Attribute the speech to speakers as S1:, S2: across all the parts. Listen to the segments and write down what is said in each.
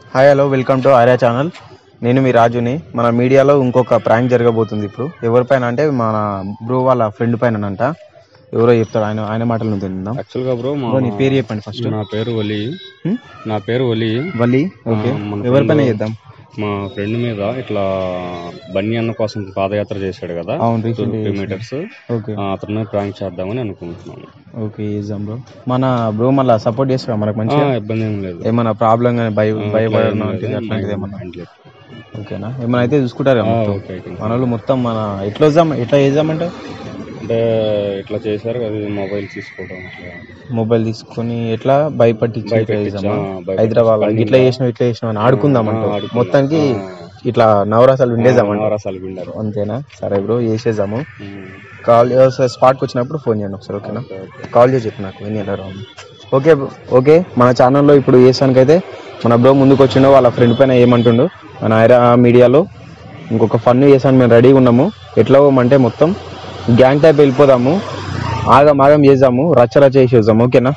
S1: Hi hello welcome to Arya channel. నేను మీ రాజుని. మన మీడియాలో ఇంకొక ప్రాంక్ జరగబోతుంది. ఇప్పుడు ఎవరిపైన అంటే మన బ్రో వాళ్ళ ఫ్రెండ్ పైన అంట. ఎవరో చెప్తారు, ఆయన మాటలు నుంచి తిందాం.
S2: యాక్చువల్గా బ్రో
S1: నీ పేరు చెప్పండి ఫస్ట్.
S2: నా పేరు వలి.
S1: ఓకే, ఎవరిపైన చేద్దాం?
S2: మా ఫ్రెండ్ మీద ఇట్లా బన్నీ అన్న కోసం పాదయాత్ర చేశాడు కదా, 2 మీటర్స్. అతను ప్రాంక్ చేద్దామని అనుకుంటున్నాను.
S1: ఓకే, చేద్దాం బ్రో. మన బ్రో మళ్ళీ సపోర్ట్ చేస్తారా మనకు? మంచిగా ఇబ్బంది ఏం లేదు. ఏమన్నా ప్రాబ్లం కానీ భయపడడం అట్లాంటిది ఏమన్నా? ఓకేనా, ఏమైనా అయితే చూసుకుంటారు మన వాళ్ళు మొత్తం. మన ఎట్లా చేద్దామంటే
S2: అంటే ఇట్లా చేశారు కదా, మొబైల్ తీసుకొని ఎట్లా భయపట్టించి హైదరాబాద్ ఇట్లా చేసినాం అని ఆడుకుందాం అంటూ మొత్తానికి ఇట్లా నవరాసాలు విండేద్దాం అంతేనా? సరే బ్రో, చేసేద్దాము. కాల్ స్పాట్కి వచ్చినప్పుడు ఫోన్ చేయండి ఒకసారి. ఓకేనా, కాల్ చేసి చెప్పు నాకు ఎన్ని ఎలా. ఓకే, మన ఛానల్లో ఇప్పుడు చేసానికి అయితే మన బ్రో ముందుకు వచ్చిండో వాళ్ళ ఫ్రెండ్ పైన ఏమంటుండో మన ఐరా మీడియాలో ఇంకొక ఫన్ చేసాను. మేము రెడీగా ఉన్నాము. ఎట్లా పోమంటే మొత్తం గ్యాంగ్ టైప్ వెళ్ళిపోదాము, ఆగం చేద్దాము, రచ్చ చేసేద్దాము. ఓకేనా?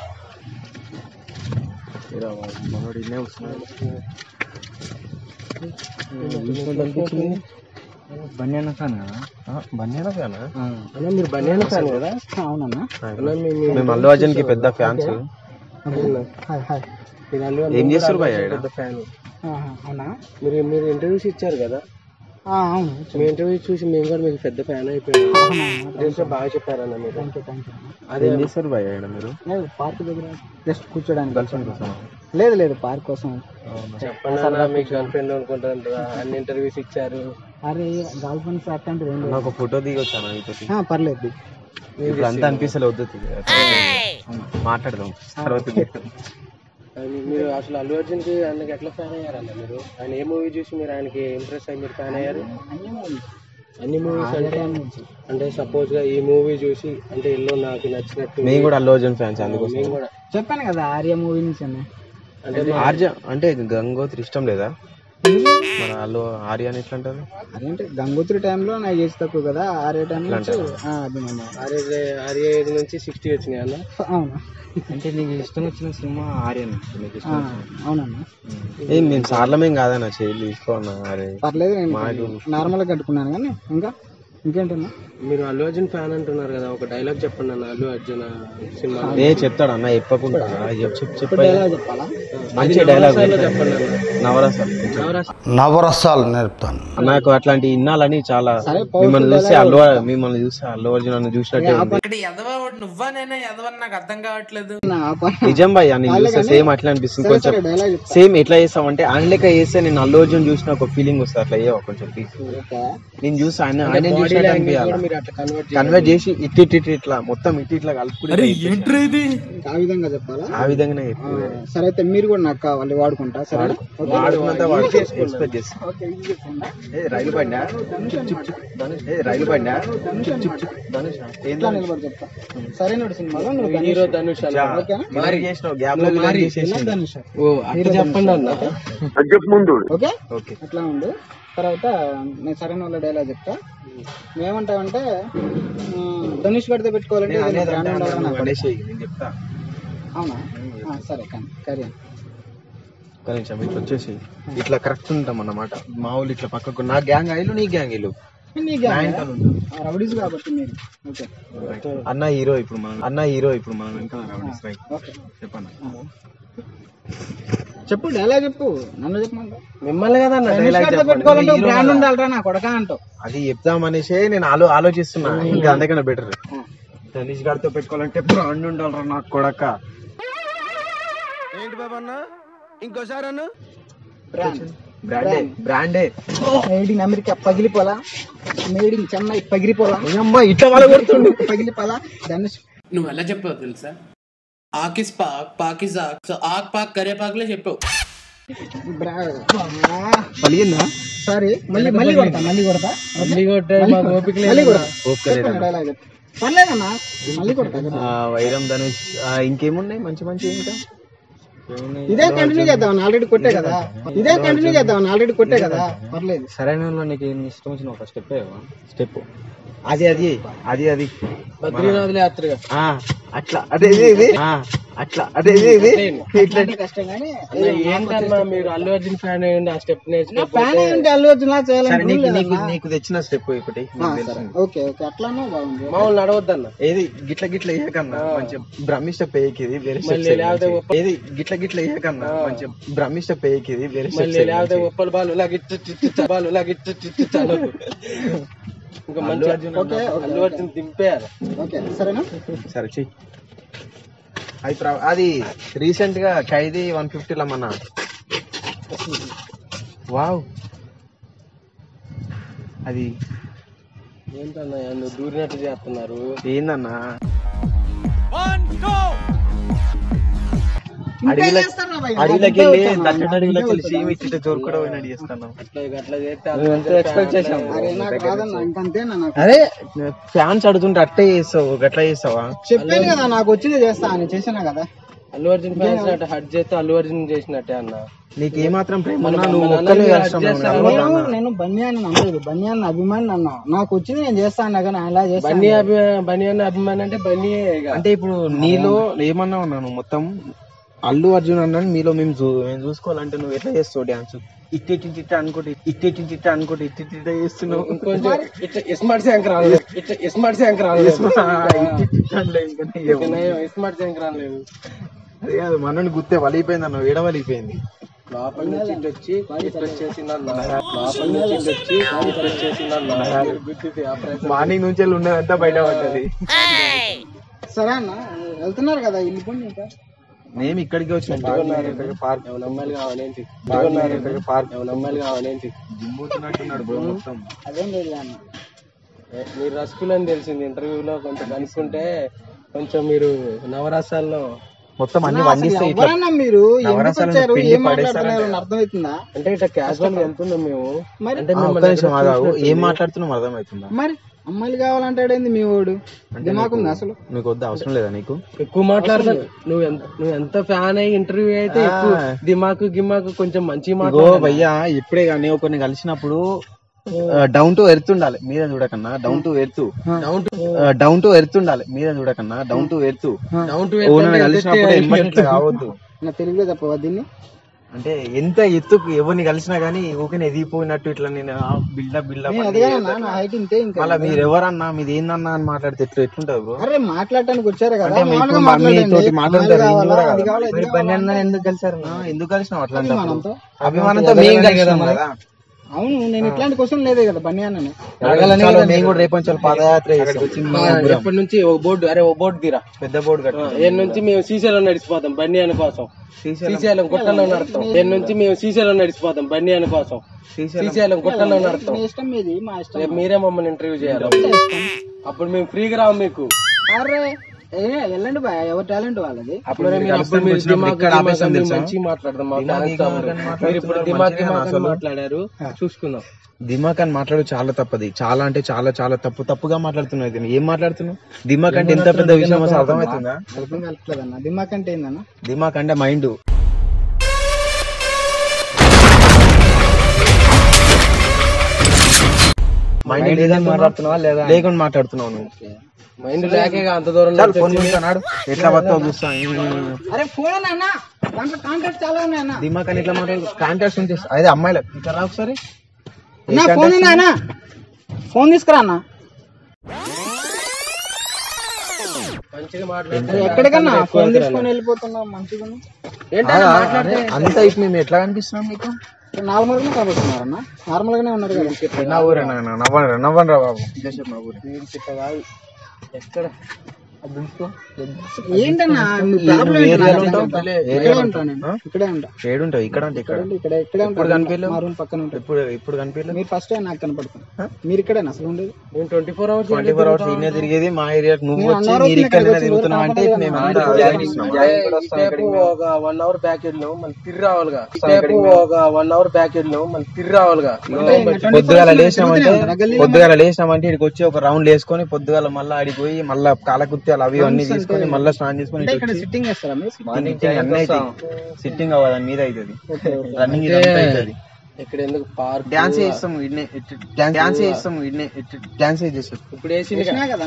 S3: బన్యానా ఫ్యాన్ కదా?
S1: బన్యానా ఫ్యాన్?
S3: మీరు బన్యానా ఫ్యాన్ కదా? అవునన్నా,
S1: మేము అల్లు అర్జున్ కి పెద్ద ఫ్యాన్స్. ఏం చేస్తారు భయ్యా?
S3: పెద్ద ఫ్యాన్. అవునా, మీరు ఇంటర్వ్యూస్ ఇచ్చారు కదా? అవును, మీ ఇంటర్వ్యూ చూసి మేము కూడా మీకు పెద్ద ఫ్యాన్ అయిపోయాము. బాగా చెప్పారన్న మీరు.
S1: అదే ఏం చేస్తారు భయ్యా మీరు?
S3: పార్క్ దగ్గర జస్ట్ కూర్చోడానికి. గర్ల్ఫ్రెండ్ కోసం? లేదు, పార్క్ కోసం. చెప్పండి, మీకు గర్ల్ ఫ్రెండ్ అనుకుంటారు, అన్ని ఇంటర్వ్యూస్ ఇచ్చారు. అరే గర్ల్ ఫ్రెండ్స్ అట్లాంటిది ఏం లేదు.
S1: ఒక ఫోటో దిగొచ్చాను.
S3: పర్లేదు,
S1: ఇప్పుడు అంతా అనిపిస్తలే, వద్దు మాట్లాడదాం తర్వాత.
S3: మీరు అసలు అల్లు అర్జున్ కి ఆయనకి ఎట్లా ఫ్యాన్ అయ్యారన్న మీరు? ఆయన ఏ మూవీ చూసి మీరు ఆయనకి ఇంప్రెస్ అయ్యి మీరు ఫ్యాన్ అయ్యారు? అన్ని మూవీస్ అంటే సపోజ్ గా ఈ మూవీ చూసి అంటే ఎల్లో నాకు నచ్చినట్టు.
S1: మేము కూడా అల్లు అర్జున్ ఫ్యాన్స్, అందుకోసం
S3: మేము కూడా చెప్పాను కదా ఆర్య మూవీ నుంచి.
S1: అంటే ఆర్య అంటే గంగోత్రి ఇష్టం లేదా మన అల్లు? ఆర్య అని ఎట్లా అంటారు?
S3: అంటే గంగోత్రి టైంలో నాకు ఏజ్ తక్కువ కదా, ఆర్య టైం ఆర్య ఏజ్ నుంచి 60 వచ్చినాయి అన్న. అవునా,
S1: అంటే నీకు ఇష్టం వచ్చిన సినిమా ఆర్యన్?
S3: అవునన్నా,
S1: మేము సార్లమేం కాదన్నా, చేయాలి తీసుకోన్నా.
S3: పర్లేదు, నార్మల్ గా కట్టుకున్నాను. కానీ ఇంకేంటన్నా, మీరు అల్లు అర్జున్ ఫ్యాన్ అంటున్నారు కదా, ఒక డైలాగ్ చెప్పండి అన్న. అల్లు అర్జున్ సినిమా
S1: చెప్తాడు అన్న, చెప్పకుండా
S3: చెప్పాలా?
S1: మంచి డైలాగ్
S3: చెప్పండి అన్న.
S4: నవరసాలు నేర్పుతాను.
S1: నాకు అట్లాంటి ఇన్నాలని చాలా. మిమ్మల్ని చూస్తే అల్లు అర్జున్ అని చూసినట్టే నిజం భయ్. అని చూస్తే సేమ్ అట్లా అనిపిస్తుంది. కొంచెం సేమ్ ఎట్లా చేస్తాం అంటే ఆయన లెక్క చేస్తే నేను అల్లు అర్జున్ చూసిన ఒక ఫీలింగ్ వస్తుంది. అట్లా అయ్యో కొంచెం నేను చూసి ఆయన చూసినట్టు అనిపించాలి. కన్వర్ట్ చేసి ఇట్లా మొత్తం ఇట్లా కలుపుకుంటే
S3: ఆ విధంగా చెప్పాలా?
S1: ఆ విధంగానే.
S3: సరే అయితే మీరు కూడా నాకు కావాలి, వాడుకుంటా. సరే,
S1: ఎక్స్పెక్ట్ చేస్తాను. రైలు బండా
S3: నిలబడి చెప్తా. సరైన సినిమాలో
S1: హీరో ధనుష్
S3: చెప్పండి అన్న. ఓకే, అట్లా ఉండు. తర్వాత నేను సరైన వాళ్ళ డైలాగ్ చెప్తా. మేమంటామంటే ధనుష్ గడితే పెట్టుకోవాలంటే అవునా? సరే, కానీ
S1: కనీసం ఇట్లా వచ్చేసి ఇట్లా కరెక్ట్ ఉంటాం అన్నమాట. మా వాళ్ళు ఇట్లా పక్కకు నా గ్యాంగ్ అయ్యలు, నీ గ్యాంగ్ అయ్యలు,
S3: రౌడీస్ కాబట్టి మీరు.
S1: అన్న హీరో ఇప్పుడు మనం ఇంకా రౌడీస్. చెప్పండి,
S3: చెప్పు డైలాగ్ చెప్పు. నన్ను చెప్పమంటా? మిమ్మల్ని కదా పెట్టుకోవాలంటే బ్రాండ్ ఉండాలరా నా కొడక అంటావు.
S1: అది చెప్తామనేసే నేను ఆలోచిస్తున్నా. ఇంకా అందుకనే బెటర్. ధనుష్ గారితో పెట్టుకోవాలంటే బ్రాండ్ ఉండాలరా నాకు కొడక.
S4: ఏంటి బాబా అన్న, ఇంకోసారి అన్న?
S1: బ్రాండే.
S3: మేడ్ ఇన్ అమెరికా పగిలిపోలా, మేడ్ ఇన్ చెన్నై పగిలిపోలా,
S1: ఇట్లా వాళ్ళ కొడుతుండు
S3: పగిలిపోలా. ధనుష్
S5: నువ్వు ఎలా చెప్పావు తెలుసా? ఆకిస్ పాక్ పాకిస్ ఆక్, సో ఆక్ పాక్ కరే పాక్లే చెప్పావు.
S1: పలిగిందా?
S3: సారీ, మళ్ళీ కొడతా. పర్లేదన్నా, మళ్ళీ కొడతా.
S1: వైరం ధనుష్ ఇంకేమున్నాయి మంచి ఇంకా?
S3: ఇదే కంటిన్యూ చేద్దాం, ఆల్రెడీ కొట్టే కదా. పర్లేదు.
S1: సరైన నీకు ఇష్టం వచ్చిన ఒక స్టెప్ అది అది అది అది
S3: బద్రీనాథ్ యాత్రగా
S1: అట్లా అదే ఇది అట్లా అదే ఇది ఇట్లా
S3: కష్టం కానీ ఏంటన్నా మీరు అల్లు అర్జున్ ఫ్యాన్ అయ్యండి ఆ స్టెప్
S6: నేర్చుకుంటే అల్లు అర్జున్ లా చేయాలని
S1: నీకు తెచ్చిన స్టెప్ ఒకటి
S6: ఓకే ఓకే అట్లానే బాగుంది.
S3: మామూలు నడవద్దన్న
S1: ఏది గిట్ల గిట్ల వేయకన్నా మంచిగా బ్రహ్మిష్ట పేయకి ఇది వేరే ఏది గిట్ల గిట్ల వేయకన్నా మంచిగా బ్రహ్మిష్ట పేయకి ఇది వేరే
S3: లేకపోతే ఉప్పల బాలు లాగిచ్చాను ఇంకా మంచి అల్లు అర్జున్ దింపేయాలి.
S6: ఓకే సరేనా?
S1: సరే చెయ్యి. అది రీసెంట్ గా ఖైదీ 150 మన వావ్ అది
S3: ఏంటన్నా నువ్వు దూరినట్టు చేస్తున్నారు
S1: ఏందన్నా అడవిలోకి వెళ్ళి దట్టడి అడవిలోకి వెళ్ళి సేమ్ ఇచ్చి జోరుకూడ పోయినట్టు చేస్తాను. అరే ఫ్యాన్స్ అడుగుతుంటే అట్టే చేస్తావు గట్లా చేస్తావా?
S6: చెప్పాను కదా నాకు వచ్చింది చేస్తా అని చేసాను కదా.
S3: అల్లు అర్జున్ ఫ్యాన్స్ అంటే హట్ చేస్తే అల్లు అర్జున్ చేసినట్టే అన్న.
S1: నీకు ఏమాత్రం ప్రేమ నువ్వు ఒక్కనే
S6: నేను బన్యాన్ని నమ్మలేదు, బన్యాన్ని అభిమాని అన్నా. నాకు వచ్చింది నేను చేస్తాను కానీ అలా చేస్తాను.
S3: బన్యాన్ని అభిమాని అంటే బన్నీ
S1: అంటే ఇప్పుడు నీలో ఏమన్నా ఉన్నాను మొత్తం అల్లు అర్జున్ అన్నాను మీలో మేము చూసుకోవాలంటే నువ్వు ఎట్లా చేస్తావు డాన్స్? ఇట్ట అనుకోటి ఇట్ట చేస్తున్నావు.
S3: స్మార్ట్ శంకర్
S1: అదే కాదు మనని గుర్తే వలిగిపోయింది అన్న ఏడ వలిగిపోయింది.
S3: లోపల నుంచి వచ్చి
S1: మార్నింగ్ నుంచి ఉన్నదంతా బయట పడ్డది.
S6: సరే అన్న వెళ్తున్నారు కదా వెళ్ళిపోండి. ఇంకా
S1: మేము ఇక్కడికి వచ్చినాం.
S3: పార్క్ అమ్మాయిలు కావాలేంటి? అమ్మాయిలు కావాలేంటి?
S1: జిమ్ముతున్నట్టున్నాడు బ్రో మొత్తం.
S6: అదేం లేదు అన్న,
S3: మీరు రసకులు అని తెలిసింది ఇంటర్వ్యూలో కొంచెం కనుక్కుంటే. కొంచెం మీరు నవరసాల్లో
S1: మొత్తం అన్ని వండిస్తే
S6: మీరు ఏం మాట్లాడుతున్నారు అర్థమవుతుందా?
S3: అంటే ఇట్లా క్యాజువల్ వెళ్తున్నాం మేము.
S1: ఏం మాట్లాడుతున్నాం అర్థమవుతుందా?
S6: మరి అమ్మాయిలు కావాలంటాడేంది మీ వాడు? దిమాకుంది అసలు.
S1: నీకు వద్ద అవసరం లేదా? నీకు
S3: ఎక్కువ మాట్లాడతాను. నువ్వు ఎంత ఫ్యాన్ అయ్యి ఇంటర్వ్యూ అయితే దిమాకు కొంచెం మంచి
S1: భయ్యా. ఇప్పుడే కానీ ఒకరిని కలిసినప్పుడు డౌన్ టు ఎర్త్ ఉండాలి మీద చూడకన్నా. డౌన్ టు ఎర్త్ ఉండాలి మీద చూడకన్నా. డౌన్ టు ఎర్త్ కలిసినప్పుడు కావద్దు.
S6: తెలుగులో చెప్పవా దీన్ని?
S1: అంటే ఎంత ఎత్తుకు ఎవరిని కలిసినా గానీ ఊరిని ఎదిగిపోయినట్టు ఇట్లా నేను బిల్డప్ మళ్ళీ మీరు ఎవరన్నా మీది ఏందన్నా అని మాట్లాడితే ఎట్లుంటది బ్రో?
S6: అరే మాట్లాడటానికి వచ్చారు కదా,
S1: ఎందుకు కలిసారు? ఎందుకు కలిసినావు అట్లా అభిమానంతో మేము కలిసినాం కదా.
S6: అవును, నేను ఇట్లాంటి క్వశ్చన్ లేదే కదా బన్యాన్ని.
S1: మేము కూడా రేపంచాలి పాదయాత్ర
S3: ఎప్పటి నుంచి ఒక బోర్డు తీరా,
S1: పెద్ద బోర్డు కట్ట
S3: నుంచి మేము శ్రీశైలం నడిచిపోతాం బన్యాన్ కోసం. శ్రీశైలం గుట్టలో నడతాం. నుంచి మేము శ్రీశైలం నడిచిపోతాం బన్యాన్ కోసం. శ్రీశైలం గుట్టలో నడతాం.
S6: ఇష్టం మీది, మా ఇష్టం.
S3: మీరే మమ్మల్ని ఇంటర్వ్యూ చేయాలి. అప్పుడు మేము ఫ్రీగా రాము మీకు.
S6: అరే వెళ్ళండి బాయ్, ఎవరి టాలెంట్ వాళ్ళది.
S3: మంచి మాట్లాడదాం. మాట్లాడారు చూసుకుందాం.
S1: దిమాక్ అని మాట్లాడు చాలా తప్పది. చాలా అంటే చాలా తప్పుగా మాట్లాడుతున్నావు. ఏం మాట్లాడుతున్నావు? దిమాక్ అంటే ఎంత పెద్ద విషయం అసలు అర్థమవుతుందా?
S6: అర్థం కలట్లేదన్న. దిమాక్ అంటే ఏందన్నా?
S1: దిమాక్ అంటే మైండ్. మైండ్ లేదని మాట్లాడుతున్నావా లేదా? లేకుండా మాట్లాడుతున్నావు నువ్వు.
S3: మైండ్ లేకేగా అంత దూరం
S1: ఎట్లా బతావు చూస్తా.
S6: అరే ఫోన్ అన్న, దాంట్లో కాంటాక్ట్ చాలా ఉన్నాయన్న.
S1: దిమాక్ అని ఇట్లా మాట్లాడు. కాంటాక్ట్స్ ఉంటే అదే అమ్మాయిలు ఇక్కడ రా ఒకసారి.
S6: ఫోన్ ఉన్నాయన్నా, ఫోన్ తీసుకురా అన్న.
S3: మంచిగా మాట్లాడు.
S6: ఎక్కడికన్నా ఫోన్ తీసుకొని వెళ్ళిపోతున్నావు మంచిగా.
S1: అంతా ఇప్పుడు మేము ఎట్లా కనిపిస్తున్నాం మీకు?
S6: నార్మల్ గానే కాబోతున్నారన్న, నార్మల్ గానే ఉన్నారు కదా.
S1: నా ఊరేనా? నవ్వండి రా బాబు. నా ఊరే
S3: ఎక్కడ
S6: ఏంటన్నా ఇక్కడే ఉంటా.
S1: ఏడుంటావు? ఇక్కడ అంటే
S6: ఇప్పుడు పక్కన
S1: ఇప్పుడు కనిపించలేదు.
S6: మీరు ఫస్ట్ నాకు కనపడతాను. మీరు ఇక్కడే అసలు ఉండేది.
S3: నేను 24 hours
S1: ఇన్నే తిరిగేది మా ఏరియా. నువ్వు వచ్చి మీరు ఇక్కడ తిరుగుతున్నావు అంటే మేము
S3: ఒక 1 hour బ్యాక్ వెళ్ళాం, మళ్ళీ తిరిగి రావాలిగా. ఒక 1 hour బ్యాక్ వెళ్ళాం, మళ్ళీ తిరిగి రావాలిగా.
S1: పొద్దుగాల లేచినామంటే ఇక్కడికి వచ్చి ఒక రౌండ్ వేసుకొని పొద్దుగాల మళ్ళీ ఆడిపోయి మళ్ళీ కాలకుర్తి అవి అన్ని తీసుకొని మళ్ళీ స్నానం చేసుకొని
S6: సిట్టింగ్ చేస్తారా?
S1: సిట్టింగ్ అన్నీ అవుతుంది. సిట్టింగ్ అవ్వదు, మీద అవుతుంది. రన్నింగ్ అవుతుంది.
S3: ఇక్కడ ఎందుకు పార్క్
S1: డాన్స్ చేస్తాం డాన్స్ చేస్తాం డాన్స్ చేస్తాం
S3: ఇప్పుడు వేసింది కదా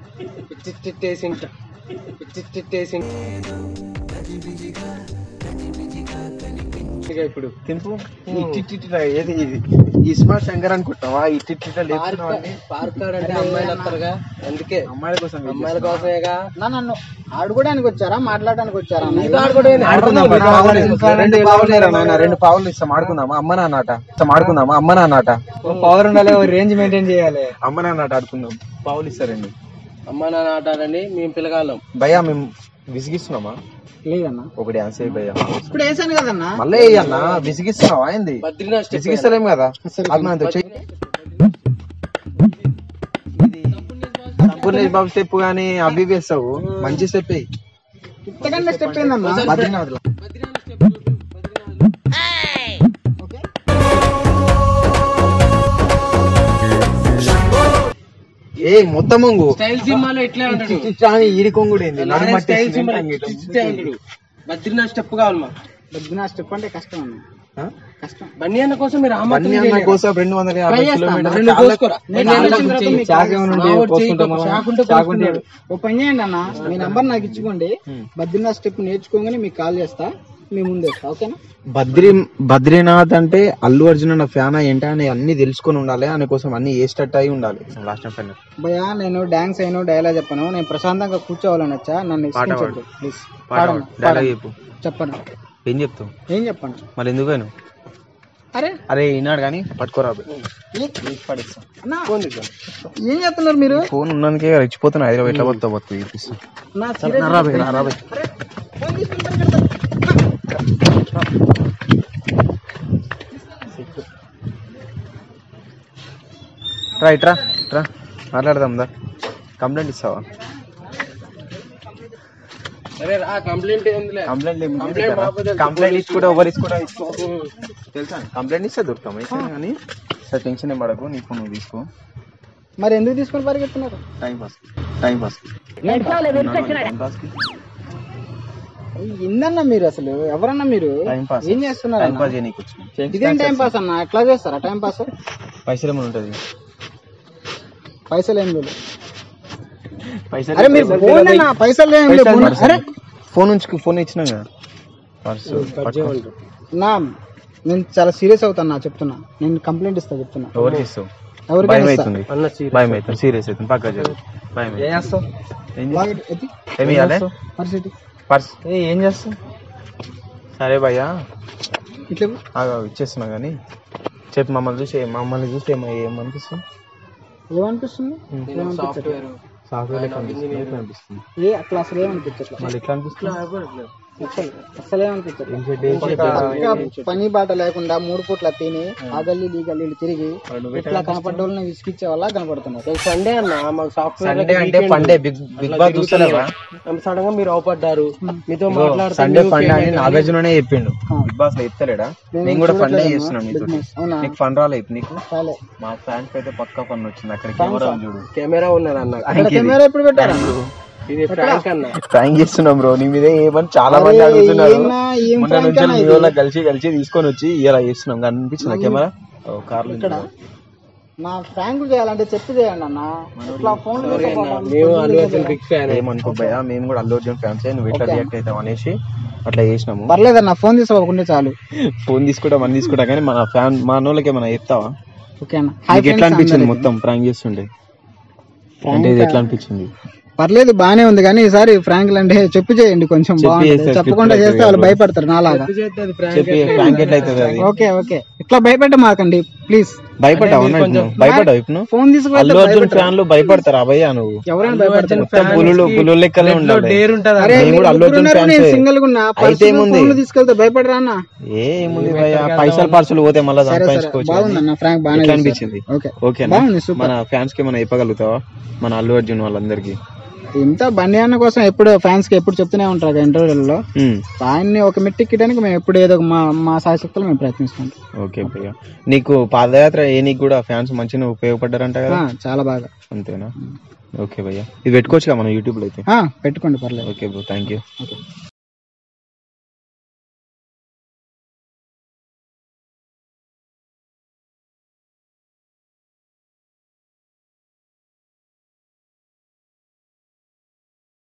S3: ఇప్పుడు
S1: తింపు ఏది ఇస్మా శంకర్ అనుకుంటావా
S3: పార్క్ అంటే అమ్మాయిలు వస్తారుగా, అందుకే
S1: అమ్మాయిల
S3: కోసమేగా.
S6: నన్ను ఆడుకోవడానికి వచ్చారా మాట్లాడడానికి వచ్చారా?
S1: రెండు పావులు ఇస్తాం ఆడుకుందామా అమ్మ నాన్నట ఆడుకుందామా అమ్మ నాన్నట
S6: పవర్ ఉండాలి, రేంజ్ మెయింటైన్ చేయాలి.
S1: అమ్మ నాన్నట ఆడుకుందాం పావులు ఇస్తారండి.
S3: అమ్మ నాన్న ఆట ఆడండి, మేము పిల్లగాళ్ళం.
S1: భయ్యా మేము విసిగిస్తున్నామా?
S6: లేదన్నా
S1: ఒక డాన్స్ అయ్యి భయ్యా
S6: ఇప్పుడు వేసాను కదన్నా,
S1: మళ్ళీ అన్న విసిగిస్తున్నావా ఏంది? విసిగిస్తలేం కదా సంపూర్ణ బాబు స్టెప్ గానీ అవి వేస్తావు, మంచి స్టెప్
S6: ఇంతకన్నా స్టెప్ ఏందన్నా?
S1: బద్రీనాథ్ లో ఏ మొత్తం
S3: స్టైల్ సినిమాలో ఇట్లా ఉంటాడు,
S1: ఈడి కొంగుడు ఏంది?
S3: స్టైల్ సినిమాలో ఉంటాడు. బద్రీనాథ్ స్టెప్ కావాలి మా.
S6: బద్రీనాథ్ స్టెప్ అంటే కష్టం అన్న, కష్టం.
S3: బన్నీ అన్న కోసం మీరు
S1: బన్నీ అన్న కోసం 250 కిలోమీటర్లు.
S6: ఓ పని చేయండి అన్న, మీ నంబర్ నాకు ఇచ్చుకోండి, బద్రీనాథ్ స్టెప్ నేర్చుకోగానే మీకు కాల్ చేస్తా, మీ ముందేస్తా. ఓకేనా?
S1: బద్రీనాథ్ అంటే అల్లు అర్జున్ అన్న ఫ్యాన్ ఏంటా అని అన్ని తెలుసుకొని ఉండాలి, ఆయన కోసం అన్ని ఏ స్టార్ట్ అయి ఉండాలి. లాస్ట్ టైం
S6: భయ్యా నేను డాన్స్ అయినా డైలాగ్ చెప్పను, నేను ప్రశాంతంగా కూర్చోవాలని వచ్చా, నన్ను ప్లీజ్ చెప్పను.
S1: ఏం చెప్తావు?
S6: ఏం చెప్పండి
S1: మళ్ళీ ఎందుకు అయినా? అరే ఈనాడు కానీ పట్టుకోరా
S6: ఏం చెప్తున్నారు మీరు?
S1: ఫోన్ ఉన్నందుకే రెచ్చిపోతున్నా, హైదరాబాద్ ఎట్లా పోతా పోతుంది చూపిస్తా. ఇట్రా మాట్లాడదాం దా. కంప్లైంట్ ఇస్తావా? కంప్లైంట్ ఇచ్చి కూడా ఎవరు ఇచ్చి కూడా తెలుసా? కంప్లైంట్ ఇస్తే దొరుకుతాం అయితే, కానీ సార్ టెన్షన్ ఏం పడకు, నీ ఫోన్ నువ్వు తీసుకో.
S6: మరి ఎందుకు తీసుకొని పరిగెత్తున్నారు?
S1: టైం పాస్
S6: ఏందన్నా మీరు, అసలు ఎవరన్నా మీరు? ఏం చేస్తున్నారు? ఇదేం టైం పాస్ అన్న? ఎట్లా చేస్తారా టైం పాస్?
S1: పైసలు ఏమైనా ఉంటది?
S6: పైసలు ఏం లేదు. అరే మీరు పైసలు
S1: ఫోన్ ఇచ్చినా కదా
S6: నా, నేను చాలా సీరియస్ అవుతాను చెప్తున్నా, నేను కంప్లైంట్ ఇస్తా చెప్తున్నా.
S1: ఎవరికి ఇస్తావు? భయం అవుతుంది, భయం అవుతుంది, సీరియస్ అవుతుంది, పక్క భయం. పర్స్ ఏం చేస్తావు? సరే భయ్యా
S6: ఇట్లా
S1: ఇచ్చేస్తున్నా కానీ చెప్పు, మమ్మల్ని చూస్తే ఏమనిపిస్తుంది?
S6: ఏమనిపిస్తుంది?
S1: సాఫ్ట్వేర్
S6: ఏ అట్లా అసలు ఏమనిపించట్లేదు.
S1: మళ్ళీ ఎట్లా అనిపిస్తుంది?
S6: అసలు ఏమనిపించట్లేదు. పని బాట లేకుండా 3 పూట్ల తిని ఆ గల్లీలు ఈ గల్లీలు తిరిగి ఇట్లా కనపడ్డ వాళ్ళని విసిగిచ్చే వాళ్ళ కనపడుతున్నారు.
S3: సండే అన్న మాకు సాఫ్ట్వేర్
S1: అంటే పండే బిగ్ బాస్ చూస్తలేవా?
S3: సడన్ గా మీరు అవపడ్డారు, మీతో మాట్లాడుతూ
S1: సండే ఫండే అని నాగార్జుననే చెప్పిండు, బిగ్ బాస్ లో చెప్తలేడా? నేను కూడా ఫండే చేస్తున్నాను మీతో. నీకు ఫన్ రాలేదు? నీకు మా ఫ్యాన్స్ అయితే పక్కా ఫన్ వచ్చింది. అక్కడ కెమెరా చూడు,
S3: కెమెరా ఉన్నది అన్న.
S6: కెమెరా ఎప్పుడు పెట్టారు?
S1: ప్రాంక్ చేస్తున్నాం బ్రో, నీ మీద ఏమని చాలా మంది అడుగుతున్నారు. మొన్న నుంచి మీ వాళ్ళ కలిసి తీసుకొని వచ్చి ఇలా చేస్తున్నాం. అనిపించింది కెమెరా కార్లు.
S6: నా ప్రాంక్ చేయాలంటే చెప్పి చేయండి అన్న.
S1: ఏమనుకో భయ్యా, మేము కూడా అల్లు అర్జున్ ఫ్యాన్స్, నువ్వు ఎట్లా రియాక్ట్ అవుతావు అనేసి అట్లా చేసినాము.
S6: పర్లేదన్న, ఫోన్ తీసుకోకుండా చాలు.
S1: ఫోన్ తీసుకుంటా కానీ మన వాళ్ళకి ఏమైనా చెప్తావా?
S6: ఓకేనా?
S1: ఎట్లా అనిపించింది మొత్తం ప్రాంక్ చేస్తుండే? అంటే ఇది ఎట్లా అనిపించింది?
S6: పర్లేదు, బానే ఉంది, కానీ ఈసారి ఫ్రాంక్ అంటే చెప్పు చేయండి కొంచెం. చెప్పకుండా చేస్తే వాళ్ళు భయపడతారు నాలాగా. ఓకే ఇట్లా భయపెట్ట మాకండి ప్లీజ్.
S1: భయపడ్డావు?
S6: ఫోన్ తీసుకుంటే
S1: అల్లు అర్జున్ ఫ్యాన్లు భయపడతారు అభయ్యా? నువ్వు
S6: ఎవరైనా భయపడతారు?
S1: పులుల లెక్కలే ఉండాలి.
S6: సింగిల్ గా తీసుకెళ్తే భయపడరా అన్న?
S1: ఏముంది భయ్యా, పైసలు పార్సల్ పోతే మళ్ళీ సంపాదించుకోవచ్చు.
S6: బాగుందన్న ఫ్రాంక్, బాగా
S1: అనిపించింది. ఓకే, మన ఫ్యాన్స్ కి ఏమైనా చెప్పగలుగుతావా? మన అల్లు అర్జున్ వాళ్ళందరికీ
S6: ఇంత బండి అన్న కోసం ఎప్పుడు ఫ్యాన్స్ కి ఎప్పుడు చెప్తూనే ఉంటారు ఇంటర్వ్యూలలో. ఆయన్ని ఒక మెట్టిక్కడానికి మేము ఎప్పుడు ఏదో మా సాయశక్తులు మేము ప్రయత్నిస్తాం.
S1: ఓకే భయ్యా, నీకు పాదయాత్ర నీకు కూడా ఫ్యాన్స్ మంచిగా ఉపయోగపడ్డారంట కదా?
S6: చాలా బాగా.
S1: అంతేనా? ఓకే భయ్యా, ఇది పెట్టుకోవచ్చు కదా మన యూట్యూబ్ లో అయితే?
S6: పెట్టుకోండి, పర్లేదు.
S1: Okay bro, thank you.